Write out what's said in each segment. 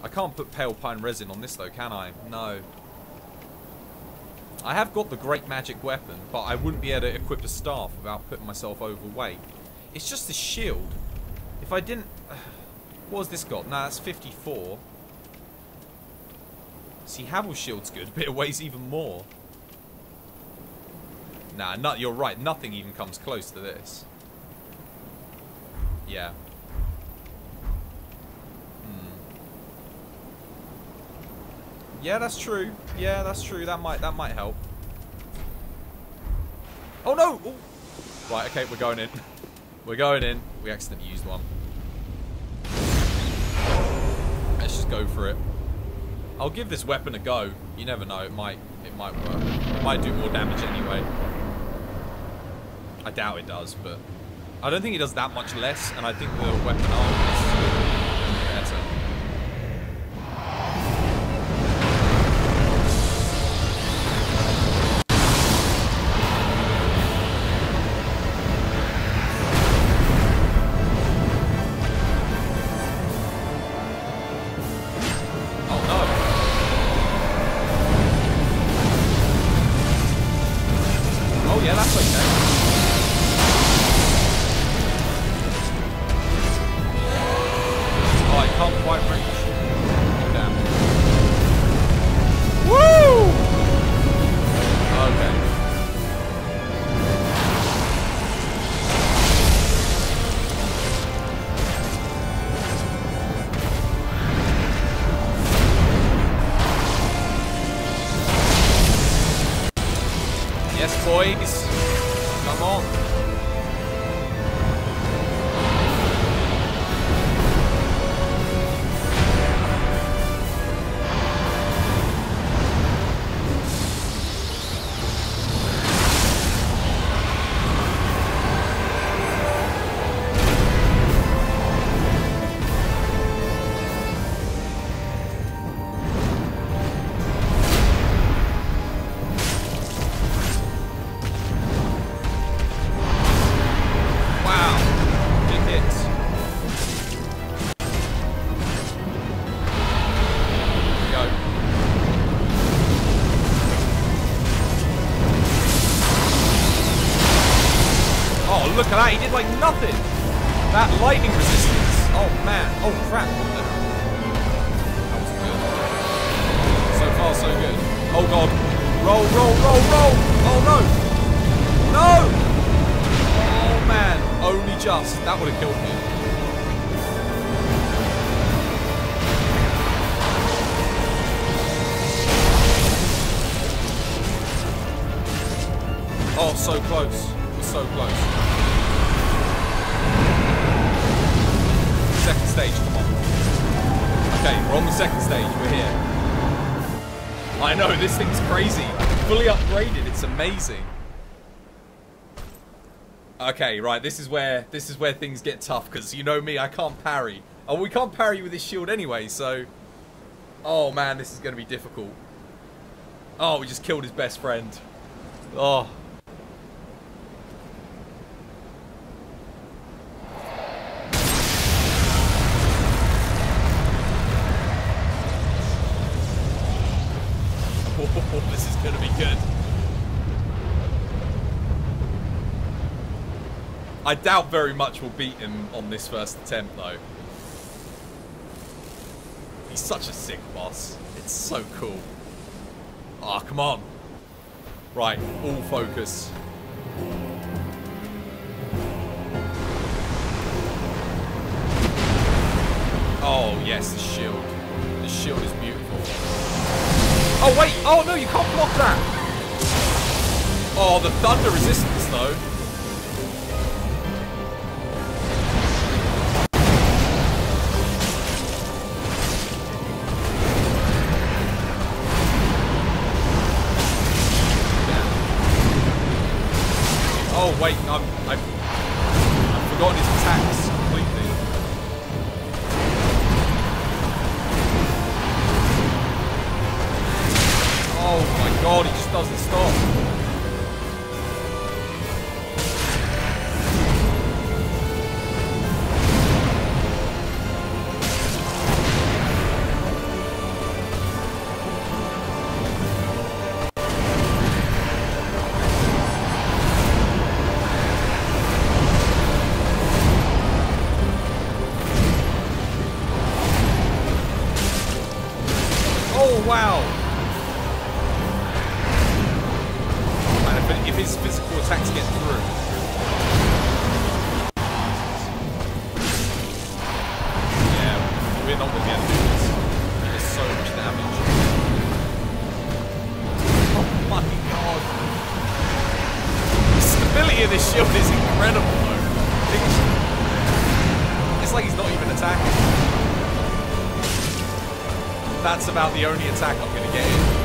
I can't put pale pine resin on this though, can I? No. I have got the great magic weapon, but I wouldn't be able to equip a staff without putting myself overweight. It's just the shield. If I didn't... What has this got? Nah, that's 54. See, Havel's shield's good, but it weighs even more. Nah, no, you're right. Nothing even comes close to this. Yeah. Yeah, that's true. Yeah, that's true. That might help. Oh no! Ooh. Right, okay, we're going in. We're going in. We accidentally used one. Let's just go for it. I'll give this weapon a go. You never know. It might work. It might do more damage anyway. I doubt it does, but I don't think it does that much less, and I think the weapon arm is better. Boys, come on. Look at that, he did like nothing. That lightning resistance. Oh man. Oh crap. That was good. So far so good. Oh god. Roll, roll, roll, roll. Oh no. No. Oh man. Only just. That would have killed me. Oh, so close. We're so close. Second stage, come on. Okay, we're on the second stage, we're here. I know, this thing's crazy. Fully upgraded, it's amazing. Okay, right, this is where things get tough, because you know me, I can't parry. Oh, we can't parry with this shield anyway, so... Oh man, this is going to be difficult. Oh, we just killed his best friend. Oh. Oh, this is going to be good. I doubt very much we'll beat him on this first attempt, though. He's such a sick boss. It's so cool. Ah, oh, come on. Right, all focus. Oh, yes, the shield. The shield is beautiful. Oh, wait! Oh, no, you can't block that! Oh, the thunder resistance, though. Oh, wait, I've forgotten his attacks completely. Oh my god, he just doesn't stop. wow. Man, if his physical attacks get through. Yeah, we're not going to be able to do this. There's so much damage. Oh my god. The stability of this shield is incredible though. It's like he's not even attacking. That's about the only attack I'm going to get in.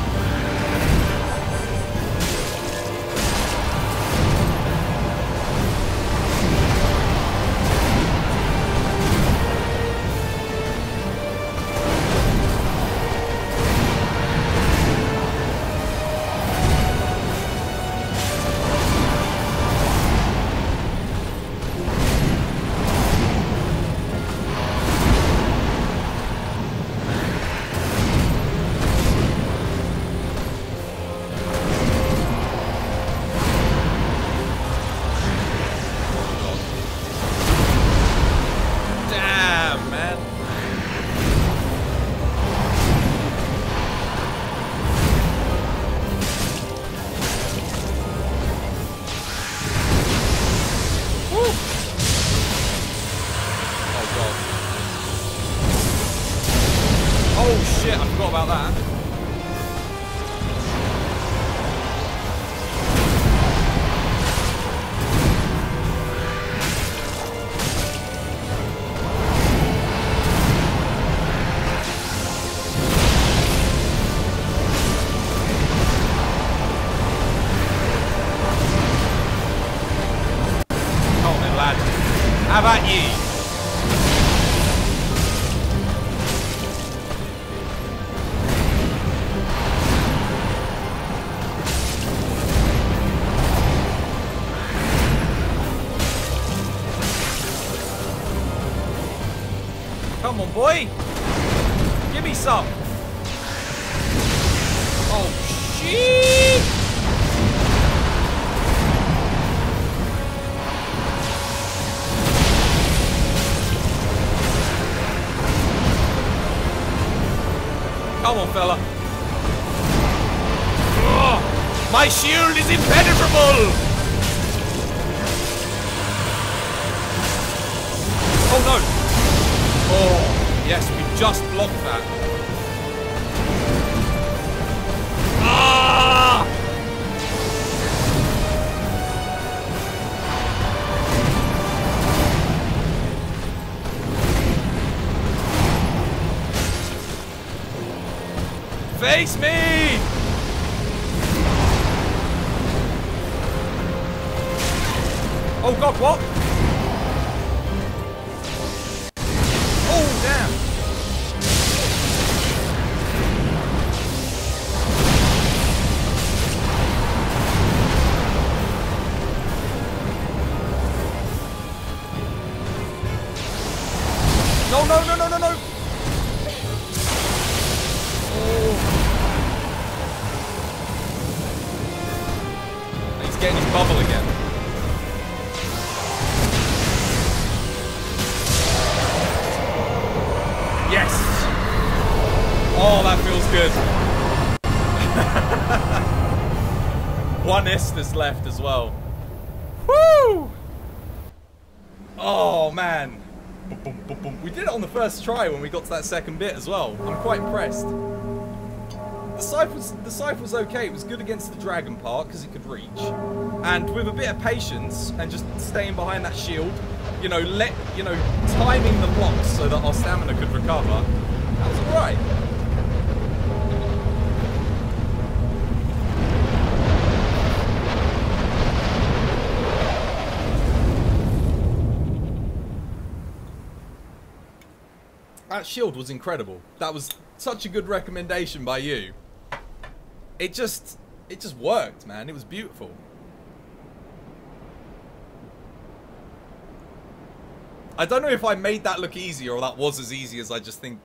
Oh shit, I forgot about that. Come on then, lad. How about you? Come on, boy. Give me some. Oh, shit. Come on, fella. Ugh, my shield is impenetrable. Oh, no. Oh, yes, we just blocked that. Ah! Face me! Oh god, what? Oh, damn. No, no, no, no, no, no. Oh. He's getting his bubble again. Yes! Oh, that feels good. One Estus left as well. Woo! Oh, man. Boom, boom, boom, boom. We did it on the first try when we got to that second bit as well. I'm quite impressed. The scythe was okay. It was good against the dragon part because it could reach. And with a bit of patience and just staying behind that shield, timing the blocks so that our stamina could recover, that was alright. That shield was incredible. That was such a good recommendation by you. It just worked, man. It was beautiful. I don't know if I made that look easy or that was as easy as I just think